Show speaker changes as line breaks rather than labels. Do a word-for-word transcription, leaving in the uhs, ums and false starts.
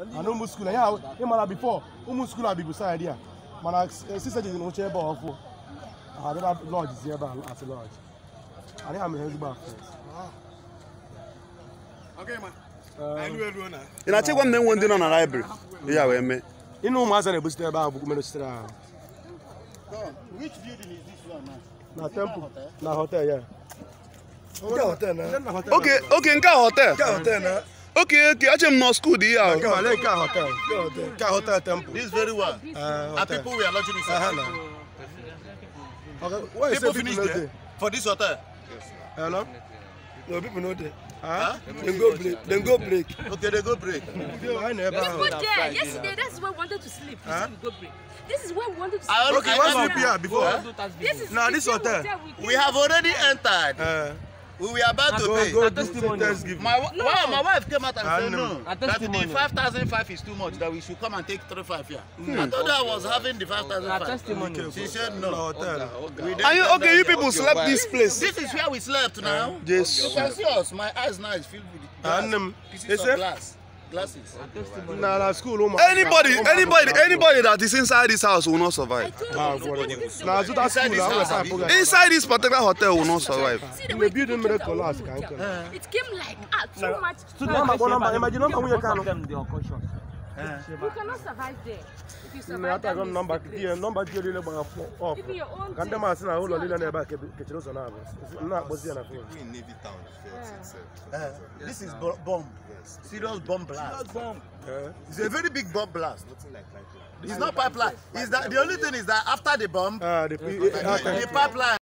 And no school. Yeah, he man before. No school have been beside here. Man, sister just no chair bar for. I don't have lodge here, but as a lodge. I think I'm here back first.
Okay, man. I know you now.
You know, take one name one day on a library. Yeah, we me.
You know, my son is there. But I'm just there.
Which building is this one, man?
Na temple. Na hotel, yeah.
Hotel, na.
Okay, okay, nka hotel.
Hotel, na.
Okay, okay, I am not school there.
Okay, I like car hotel. Car hotel temple.
This very one.
Uh,
And people we are lodging in
Uh-huh, na. Okay, where is
People
the
finish
people
there
there?
for this hotel.
Hello?
No, people know there.
Huh?
Then go break. Then go break. Okay, they go break.
I never.
We put there yesterday. That's where we wanted to sleep. We
Huh?
said we go break. This is where we wanted to sleep.
I already-
Okay, where sleep here before?
This is
Nah,
the
this
same
hotel.
we
We have already entered.
Uh,
We were about to
go,
pay.
go, do Thanksgiving.
My, wa- wow, my wife came out and
I
said
know.
no, that the five thousand five is too much, that we should come and take three five here. I thought I was having the five thousand five. She said
No
no.
hotel.
We
Are you
didn't
okay? You people slept this place.
This is where we slept now.
Yes.
You can see us. My eyes now is filled with glass.
And, um,
pieces
is
of
it?
glass. Glasses.
Nah, nah, school. Oh,
Anybody, anybody, anybody that is inside this house will not survive.
Ah, what? Nah, so that's
Inside
school.
this
I was
house,
like, okay.
Inside this particular hotel will not survive.
See the
The
way
building
it came
miracle
down.
last can come.
It came like ah, too much.
Number, one number. Imagine number we can.
You cannot survive there. If you
Me
survive
ata
that
gon
means
number
secret.
die number die lele ba off.
Even your own
Kan
thing.
dem asị na ụlọ lele na ebe ke ke chiro so na abụ. Na akpọzi ya na phone.
We in Navy Town first itself.
Uh, this is bo- bomb. Serious bomb blast.
Eh.
It's a very big bomb blast.
Nothing like pipeline.
It's not pipeline. It's that the only thing is that after the bomb,
Ah, the
the pipeline.